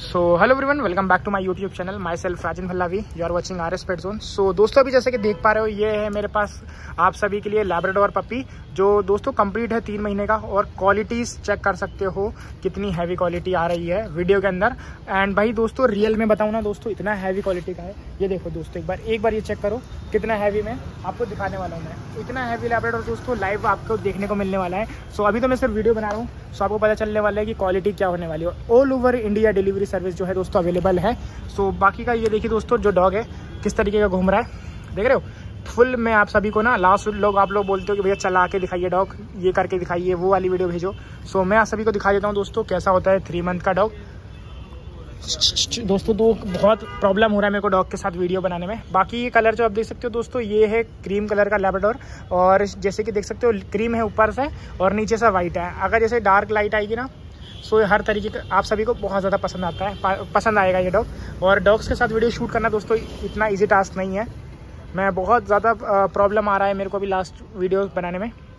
So hello everyone, welcome back to my YouTube channel. Myself Rajan Bhallavi, you are watching RS pet zone. So दोस्तों, अभी जैसे कि देख पा रहे हो, ये है मेरे पास आप सभी के लिए लैब्राडोर पपी, जो दोस्तों कंप्लीट है 3 महीने का। और क्वालिटीज चेक कर सकते हो कितनी हैवी क्वालिटी आ रही है वीडियो के अंदर। एंड भाई दोस्तों, रियल में बताऊँ ना दोस्तों, इतना हैवी क्वालिटी का है। ये देखो दोस्तों, एक बार ये चेक करो कितना हैवी में आपको दिखाने वाला हूँ मैं। इतना हैवी लैब्राडोर दोस्तों लाइव आपको देखने को मिलने वाला है। सो अभी तो मैं सिर्फ वीडियो बना रहा हूँ, सो आपको पता चलने वाला है कि क्वालिटी क्या होने वाली है। All over India delivery service जो है दोस्तों अवेलेबल है। सो बाकी का ये देखिए दोस्तों, जो डॉग है किस तरीके का घूम रहा है, देख रहे हो। फुल में आप सभी को ना, लास्ट लोग आप लोग बोलते हो कि भैया चला के दिखाइए डॉग, ये करके दिखाइए, वो वाली वीडियो भेजो। सो मैं आप सभी को दिखा देता हूँ दोस्तों कैसा होता है 3 मंथ का डॉग। दोस्तों तो बहुत प्रॉब्लम हो रहा है मेरे को डॉग के साथ वीडियो बनाने में। बाकी ये कलर जो आप देख सकते हो दोस्तों, ये है क्रीम कलर का लैब्राडोर। और जैसे कि देख सकते हो, क्रीम है ऊपर से और नीचे से वाइट है। अगर जैसे डार्क लाइट आएगी ना, सो हर तरीके का आप सभी को बहुत ज़्यादा पसंद आएगा ये डॉग। और डॉग्स के साथ वीडियो शूट करना दोस्तों इतना ईजी टास्क नहीं है। मैं बहुत ज़्यादा प्रॉब्लम आ रहा है मेरे को अभी लास्ट वीडियो बनाने में।